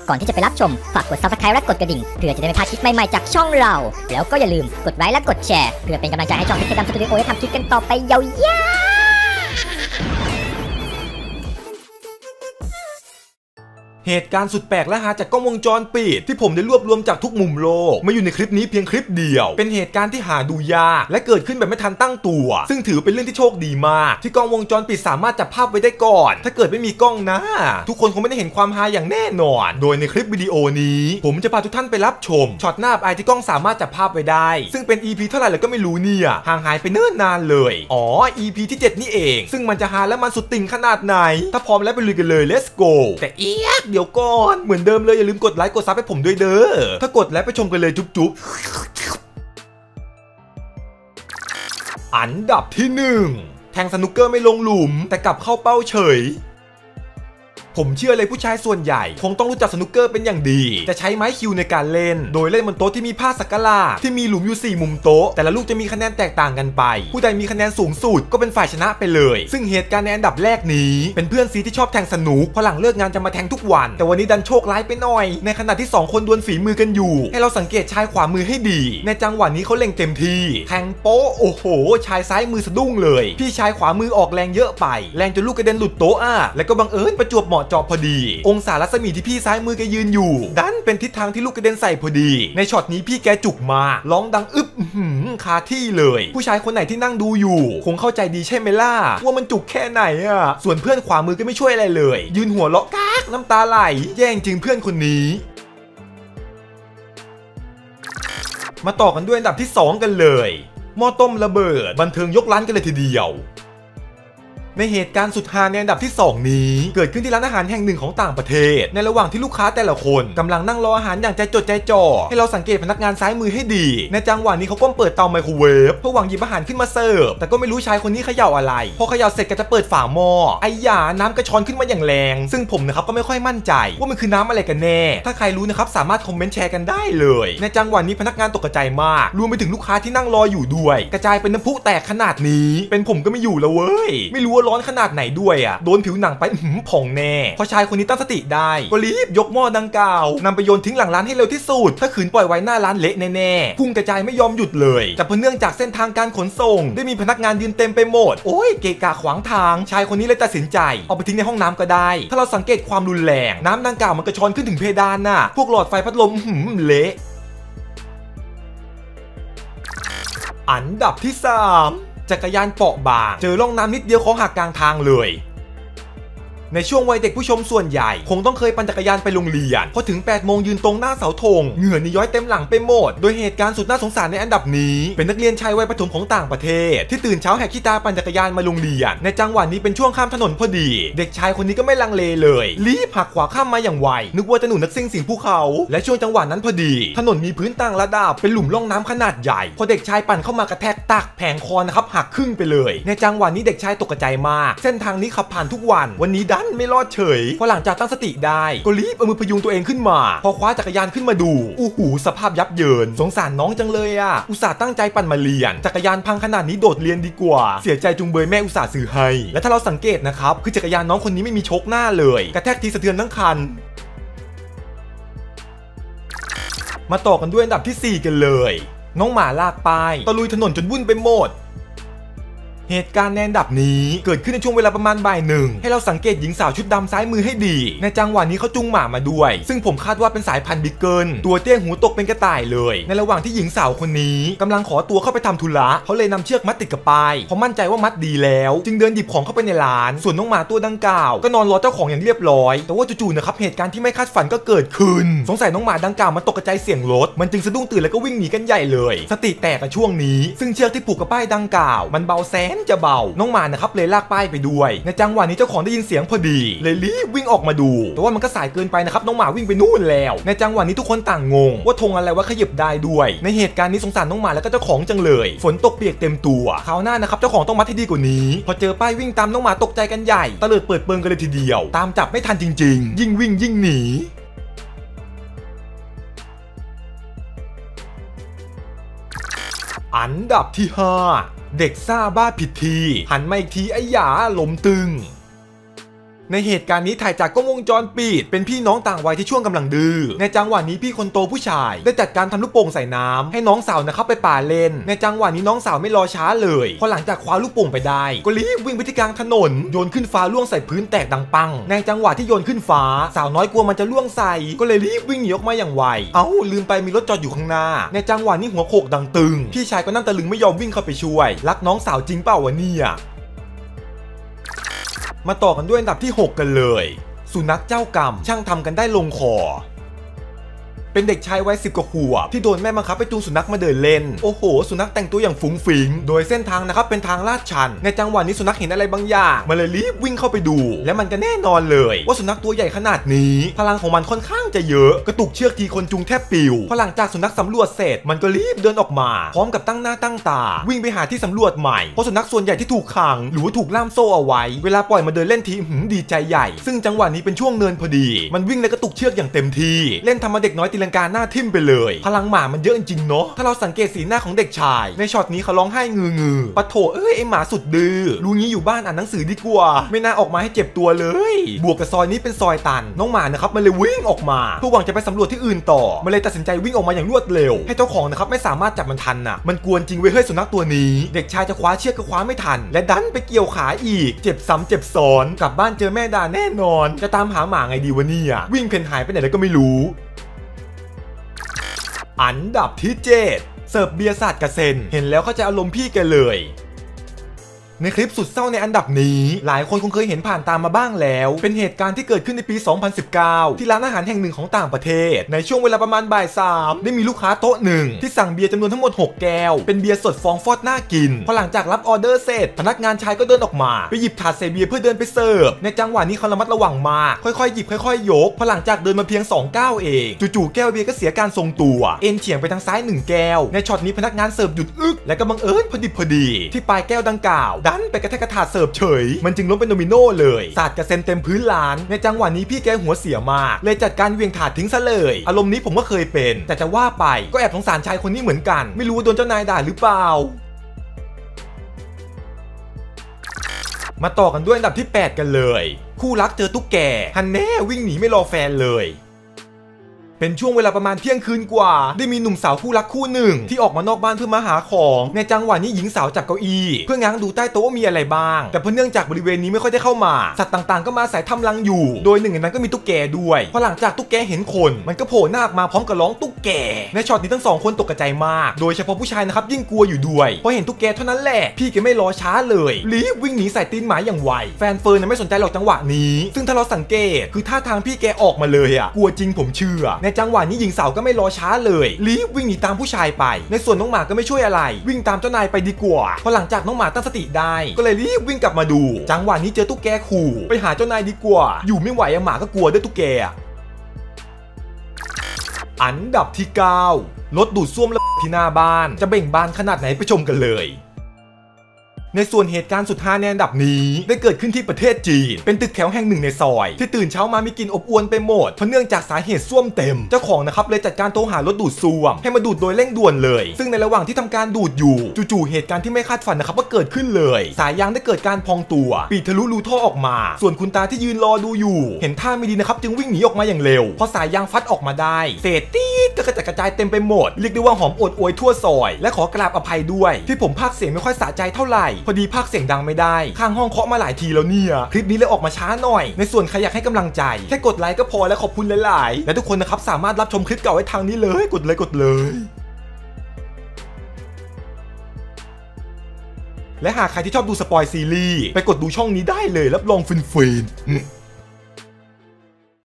ก่อนที่จะไปรับชมฝากกด Subscribe และกดกระดิ่งเพื่อจะได้ไม่พลาดคลิปใหม่ๆจากช่องเราแล้วก็อย่าลืมกดไลค์และกดแชร์เพื่อเป็นกำลังใจให้ช่องพิกดำสตูดิโอได้ทำคลิปกันต่อไปยาวเหตุการณ์สุดแปลกและฮาจากกล้องวงจรปิดที่ผมได้รวบรวมจากทุกมุมโลกมาอยู่ในคลิปนี้เพียงคลิปเดียวเป็นเหตุการณ์ที่หาดูยากและเกิดขึ้นแบบไม่ทันตั้งตัวซึ่งถือเป็นเรื่องที่โชคดีมากที่กล้องวงจรปิดสามารถจับภาพไว้ได้ก่อนถ้าเกิดไม่มีกล้องนะทุกคนคงไม่ได้เห็นความฮาอย่างแน่นอนโดยในคลิปวิดีโอนี้ผมจะพาทุกท่านไปรับชมช็อตหน้าอับอายที่กล้องสามารถจับภาพไว้ได้ซึ่งเป็น EP เท่าไหร่แล้วก็ไม่รู้เนี่ยห่างหายไปเนิ่นนานเลยอ๋อ EP ที่ 7นี่เองซึ่งมันจะฮาและมันสุดติ่งขนาดไหนถ้าพร้อมแล้วไปลุยกันเลย let's go แต่เดี๋ยวก่อนเหมือนเดิมเลยอย่าลืมกดไลค์กดซับให้ผมด้วยเด้อถ้ากดแล้วไปชมกันเลยจุ๊บๆอันดับที่1แทงสนุกเกอร์ไม่ลงหลุมแต่กลับเข้าเป้าเฉยผมเชื่อเลยผู้ชายส่วนใหญ่คงต้องรู้จักสนุกเกอร์เป็นอย่างดีจะใช้ไม้คิวในการเล่นโดยเล่นบนโต๊ะที่มีผ้าสักการะที่มีหลุมอยู่4มุมโต๊ะแต่ละลูกจะมีคะแนนแตกต่างกันไปผู้ใดมีคะแนนสูงสุดก็เป็นฝ่ายชนะไปเลยซึ่งเหตุการณ์ในอันดับแรกนี้เป็นเพื่อนซีที่ชอบแทงสนุกพอหลังเลิกงานจะมาแทงทุกวันแต่วันนี้ดันโชคร้ายไปหน่อยในขณะที่2คนดวลฝีมือกันอยู่ให้เราสังเกตชายขวามือให้ดีในจังหวะนี้เขาเล็งเต็มที่แทงโป๊ะโอ้โหชายซ้ายมือสะดุ้งเลยพี่ชายขวามือออกแรงเยอะไปแรงจนลูกกระเด็นหลุดโต๊ะแล้วก็บังเอิญประจวบเหมาะเจาะพอดีองศารัศมีที่พี่ซ้ายมือแกยืนอยู่ดันเป็นทิศทางที่ลูกกระเด็นใส่พอดีในช็อตนี้พี่แกจุกมาร้องดังอึบคาที่เลยผู้ชายคนไหนที่นั่งดูอยู่คงเข้าใจดีใช่ไหมล่ะว่ามันจุกแค่ไหนส่วนเพื่อนขวามือก็ไม่ช่วยอะไรเลยยืนหัวเราะกากน้ำตาไหลแย่งจริงเพื่อนคนนี้มาต่อกันด้วยอันดับที่2กันเลยหม้อต้มระเบิดบันเทิงยกร้านกันเลยทีเดียวในเหตุการณ์สุดฮาในอันดับที่2นี้เกิดขึ้นที่ร้านอาหารแห่งหนึ่งของต่างประเทศในระหว่างที่ลูกค้าแต่ละคนกำลังนั่งรออาหารอย่างใจจดใจจ่อให้เราสังเกตพนักงานซ้ายมือให้ดีในจังหวะนี้เขาก้มเปิดเตาไมโครเวฟเพื่อหวังหยิบอาหารขึ้นมาเสิร์ฟแต่ก็ไม่รู้ชายคนนี้เขย่าอะไรพอเขย่าเสร็จก็จะเปิดฝาหม้อไอ้ยาน้ำกระชอนขึ้นมาอย่างแรงซึ่งผมนะครับก็ไม่ค่อยมั่นใจว่ามันคือน้ำอะไรกันแน่ถ้าใครรู้นะครับสามารถคอมเมนต์แชร์กันได้เลยในจังหวะนี้พนักงานตกใจมากรวมไปถึงลูกค้าที่นั่งรออยู่ด้วยกระจายเป็นน้ำพุแตกขนาดนี้เป็นผมก็ไม่อยู่แล้วเว้ยไม่รู้ว่าร้อนขนาดไหนด้วยโดนผิวหนังไปผ่องแน่พอชายคนนี้ตั้งสติได้ก็รีบยกหม้อดังกล่าวนำไปโยนทิ้งหลังร้านให้เร็วที่สุดถ้าขืนปล่อยไว้หน้าร้านเละแน่ๆพุ่งกระจายไม่ยอมหยุดเลยแต่เพราะเนื่องจากเส้นทางการขนส่งได้มีพนักงานยืนเต็มไปหมดโอ้ยเกะกะขวางทางชายคนนี้เลยตัดสินใจเอาไปทิ้งในห้องน้ำก็ได้ถ้าเราสังเกตความรุนแรงน้ำดังกล่าวมันกระชอนขึ้นถึงเพดานน่ะพวกหลอดไฟพัดลมเละอันดับที่3จักรยานเปราะบางเจอร่องน้ำนิดเดียวของหักกลางทางเลยในช่วงวัยเด็กผู้ชมส่วนใหญ่คงต้องเคยปั่นจักรยานไปโรงเรียนพอถึง8 โมงยืนตรงหน้าเสาธงเหงื่อนี่ย้อยเต็มหลังไปหมดโดยเหตุการณ์สุดน่าสงสารในอันดับนี้เป็นนักเรียนชายวัยประถมของต่างประเทศที่ตื่นเช้าแหกขี้ตาปั่นจักรยานมาโรงเรียนในจังหวะนี้เป็นช่วงข้ามถนนพอดีเด็กชายคนนี้ก็ไม่ลังเลเลยรีบหักขวาข้ามมาอย่างไวนึกว่าจะหนุนนักซิ่งสิงภูเขาและช่วงจังหวะนั้นพอดีถนนมีพื้นต่างระดับเป็นหลุมร่องน้ำขนาดใหญ่พอเด็กชายปั่นเข้ามากระแทกตักแผงคอนะครับหักครึ่งไปเลยในจังหวะนี้เด็กชายตกใจมากเส้นทางนี้ขับผ่านทุกวันนี้ดันไม่รอดเฉยพอหลังจากตั้งสติได้ก็รีบเอามือพยุงตัวเองขึ้นมาพอคว้าจักรยานขึ้นมาดูสภาพยับเยินสงสารน้องจังเลยอุตส่าห์ตั้งใจปั่นมาเรียนจักรยานพังขนาดนี้โดดเรียนดีกว่าเสียใจจุงเบยแม่อุตส่าห์ซื้อให้และถ้าเราสังเกตนะครับคือจักรยานน้องคนนี้ไม่มีโชคหน้าเลยกระแทกทีสะเทือนทั้งคันมาต่อกันด้วยอันดับที่4กันเลยน้องหมาลากป้ายตะลุยถนนจนวุ่นไปหมดเหตุการณ์ในอันดับนี้เกิดขึ้นในช่วงเวลาประมาณบ่ายหนึ่งให้เราสังเกตหญิงสาวชุดดำซ้ายมือให้ดีในจังหวะนี้เขาจุงหมามาด้วยซึ่งผมคาดว่าเป็นสายพันธุ์บิกเกิลตัวเตี้ยหูตกเป็นกระต่ายเลยในระหว่างที่หญิงสาวคนนี้กำลังขอตัวเข้าไปทำธุระเขาเลยนำเชือกมัดติดกับป้ายเพราะมั่นใจว่ามัดดีแล้วจึงเดินหยิบของเข้าไปในร้านส่วนน้องหมาตัวดังกล่าวก็นอนรอเจ้าของอย่างเรียบร้อยแต่ว่าจู่ๆนะครับเหตุการณ์ที่ไม่คาดฝันก็เกิดขึ้นสงสัยน้องหมาดังกล่าวมันตกใจเสียงรถมันจึงสะดุ้งตื่นแล้วก็วิ่งหนีกันใหญ่เลยสติแตกในช่วงนี้ซึ่งเชือกที่ผูกกับป้ายดังกล่าวมันเบาแสนจะเบาน้องนะครับเลยลากป้ายไปด้วยในจังหวะนี้เจ้าของได้ยินเสียงพอดีเลยรีบวิ่งออกมาดูแต่ว่ามันก็สายเกินไปนะครับน้องหมาวิ่งไปนู่นแล้วในจังหวะนี้ทุกคนต่างงงว่าธงอะไรว่าขยับได้ด้วยในเหตุการณ์นี้สงสารน้องหมาแล้วก็เจ้าของจังเลยฝนตกเปียกเต็มตัวคราวหน้านะครับเจ้าของต้องมัดให้ดีกว่านี้พอเจอป้ายวิ่งตามน้องหมาตกใจกันใหญ่ตะเลิดเปิดเปิงกันเลยทีเดียวตามจับไม่ทันจริงๆยิ่งวิ่งยิ่งหนีอันดับที่5เด็กซ่าบ้าผิดทีหันมาอีกทีไอ้หยาล้มตึงในเหตุการณ์นี้ถ่ายจากกล้องวงจรปิดเป็นพี่น้องต่างวัยที่ช่วงกำลังดื้อในจังหวะนี้พี่คนโตผู้ชายได้จัดการทำลูกโป่งใส่น้ำให้น้องสาวนะครับไปป่าเล่นในจังหวะนี้น้องสาวไม่รอช้าเลยพอหลังจากคว้าลูกโป่งไปได้ก็รีบวิ่งไปที่กลางถนนโยนขึ้นฟ้าล่วงใส่พื้นแตกดังปังในจังหวะที่โยนขึ้นฟ้าสาวน้อยกลัวมันจะล่วงใส่ก็เลยรีบวิ่งหนีออกมาอย่างไวลืมไปมีรถจอดอยู่ข้างหน้าในจังหวะนี้หัวโขกดังตึงพี่ชายก็นั่งตะลึงไม่ยอมวิ่งเข้าไปช่วยรักน้องสาวจริงเปล่าวะเนี่ยมาต่อกันด้วยอันดับที่ 6 กันเลยสุนัขเจ้ากรรมช่างทำกันได้ลงคอเป็นเด็กชายวัย10 กว่าขวบที่โดนแม่บังคับไปจูงสุนัขมาเดินเล่นโอ้โหสุนัขแต่งตัวอย่างฟุ้งฟิ้งโดยเส้นทางนะครับเป็นทางลาดชันในจังหวะนี้สุนัขเห็นอะไรบางอย่างมันเลยรีบวิ่งเข้าไปดูและมันก็แน่นอนเลยว่าสุนัขตัวใหญ่ขนาดนี้พลังของมันค่อนข้างจะเยอะกระตุกเชือกทีคนจูงแทบปิวพอหลังจากสุนัขสำรวจเสร็จมันก็รีบเดินออกมาพร้อมกับตั้งหน้าตั้งตาวิ่งไปหาที่สำรวจใหม่เพราะสุนัขส่วนใหญ่ที่ถูกขังหรือว่าถูกล่ามโซ่เอาไว้เวลาปล่อยมาเดินเล่นทีดีใจใหญ่ซึ่งจังหวะนี้เป็นช่วงเนินพอดีมันวิ่งและกระตุกเชือกอย่างเต็มที่เล่นทำมาเด็กน้อยตีลังกาหน้าทิ่มไปเลยพลังหมามันเยอะจริงๆเนาะถ้าเราสังเกตสีหน้าของเด็กชายในช็อตนี้เขาร้องไห้งือปะโถไอหมาสุดดื้อรู้งี้อยู่บ้านอ่านหนังสือดีกว่าไม่น่าออกมาให้เจ็บตัวเลยบวกกับซอยนี้เป็นซอยตันน้องหมานะครับมันเลยวิ่งออกมาเพื่อหวังจะไปสำรวจที่อื่นต่อมันเลยตัดสินใจวิ่งออกมาอย่างรวดเร็วให้เจ้าของนะครับไม่สามารถจับมันทันน่ะมันกวนจริงเว้ยเฮ้ยสุนัขตัวนี้เด็กชายจะคว้าเชือกก็คว้าไม่ทันและดันไปเกี่ยวขาอีกเจ็บซ้ำเจ็บซ้อนกลับบ้านเจอแม่ด่าแน่นอนจะตามหาหมาไงดีวะเนี่ยวิ่งเพ่นหายไปไหนแล้วก็ไม่รู้อันดับที่ 7 เสิร์ฟเบียร์สาดกระเซ็นเห็นแล้วเข้าใจอารมณ์พี่แกเลยในคลิปสุดเศร้าในอันดับนี้หลายคนคงเคยเห็นผ่านตามมาบ้างแล้วเป็นเหตุการณ์ที่เกิดขึ้นในปี 2019 ที่ร้านอาหารแห่งหนึ่งของต่างประเทศในช่วงเวลาประมาณบ่าย 3ได้มีลูกค้าโต๊ะหนึ่งที่สั่งเบียร์จำนวนทั้งหมด6 แก้วเป็นเบียร์สดฟองฟอดน่ากินพอหลังจากรับออเดอร์เสร็จพนักงานชายก็เดินออกมาไปหยิบถาดใส่เบียร์เพื่อเดินไปเสิร์ฟในจังหวะนี้เขาระมัดระวังมากค่อยๆหยิบค่อยๆยกพอหลังจากเดินมาเพียง2 ก้าวเองจู่ๆแก้วเบียร์ก็เสียการทรงตัวเอ็นเฉียงไปทางซ้าย1 แก้วในช็อตนี้พนักงานเสิร์ฟหยุดอึกและก็บังเอิญพอดีที่ปลายแก้วดังกล่าวดันไปกระแทกกระถาเสิร์ฟเฉยมันจึงล้มเป็นโดมิโนเลยสาดกระเซ็นเต็มพื้นร้านในจังหวะนี้พี่แกหัวเสียมากเลยจัดการเวียงถาดทิ้งซะเลยอารมณ์นี้ผมก็เคยเป็นแต่จะว่าไปก็แอบสงสารชายคนนี้เหมือนกันไม่รู้ว่าโดนเจ้านายด่าหรือเปล่ามาต่อกันด้วยอันดับที่ 8 กันเลยคู่รักเจอตุ๊กแกฮันแน่วิ่งหนีไม่รอแฟนเลยเป็นช่วงเวลาประมาณเที่ยงคืนกว่าได้มีหนุ่มสาวคู่รักคู่หนึ่งที่ออกมานอกบ้านเพื่อมาหาของในจังหวะนี้หญิงสาวจับเก้าอี้เพื่อง้างดูใต้โต๊ะว่ามีอะไรบ้างแต่เพราะเนื่องจากบริเวณนี้ไม่ค่อยได้เข้ามาสัตว์ต่างๆก็มาอาศัยทำรังอยู่โดยหนึ่งในนั้นก็มีตุ๊กแกด้วยพอหลังจากตุ๊กแกเห็นคนมันก็โผล่หน้าออกมาพร้อมกับร้องตุ๊กแกในช็อตนี้ทั้ง2 คนตกใจมากโดยเฉพาะผู้ชายนะครับยิ่งกลัวอยู่ด้วยพอเห็นตุ๊กแกเท่านั้นแหละพี่แกไม่รอช้าเลยรีบวิ่งหนีใส่ตีนหมาอย่างไวแฟนเฟิร์นไม่สนใจหรอกจังหวะนี้ซึ่งถ้าเราสังเกตคือท่าทางพี่แกออกมาเลยอ่ะกลัวจริงผมเชื่อในจังหวะนี้หญิงสาวก็ไม่รอช้าเลยรีบวิ่งหนีตามผู้ชายไปในส่วนน้องหมาก็ไม่ช่วยอะไรวิ่งตามเจ้านายไปดีกว่าพอหลังจากน้องหมาตั้งสติได้ก็เลยรีบวิ่งกลับมาดูจังหวะนี้เจอตุ๊กแกขู่ไปหาเจ้านายดีกว่าอยู่ไม่ไหวหมาก็กลัวด้วยตุ๊กแกอันดับที่ 9 รถดูดซ่วมระเบิดที่หน้าบ้านจะเบ่งบานขนาดไหนไปชมกันเลยในส่วนเหตุการณ์สุดท้ายในอันดับนี้ได้เกิดขึ้นที่ประเทศจีนเป็นตึกแถวแห่งหนึ่งในซอยที่ตื่นเช้ามามีกลิ่นอบอวนไปหมดเพราะเนื่องจากสาเหตุซ่วมเต็มเจ้าของนะครับเลยจัดการโทรหารถดูดซ่วมให้มาดูดโดยเร่งด่วนเลยซึ่งในระหว่างที่ทำการดูดอยู่จู่ๆเหตุการณ์ที่ไม่คาดฝันนะครับก็เกิดขึ้นเลยสายยางได้เกิดการพองตัวปีทะลุรูท่อออกมาส่วนคุณตาที่ยืนรอดูอยู่เห็นท่าไม่ดีนะครับจึงวิ่งหนีออกมาอย่างเร็วพอสายยางฟัดออกมาได้เศษตีดก็กระจัดกระจายเต็มไปหมดเรียกได้ว่าหอมโอดอวยทั่วซอยและขอกราบอภัยด้วยที่ผมพากย์เสียงไม่ค่อยสะใจเท่าไหร่พอดีพากย์เสียงดังไม่ได้ข้างห้องเคาะมาหลายทีแล้วเนี่ยคลิปนี้เลยออกมาช้าหน่อยในส่วนใครอยากให้กำลังใจแค่กดไลค์ก็พอและขอบคุณหลายๆและทุกคนนะครับสามารถรับชมคลิปเก่าไว้ทางนี้เลยกดเลยและหากใครที่ชอบดูสปอยซีรีส์ไปกดดูช่องนี้ได้เลยรับรองฟิน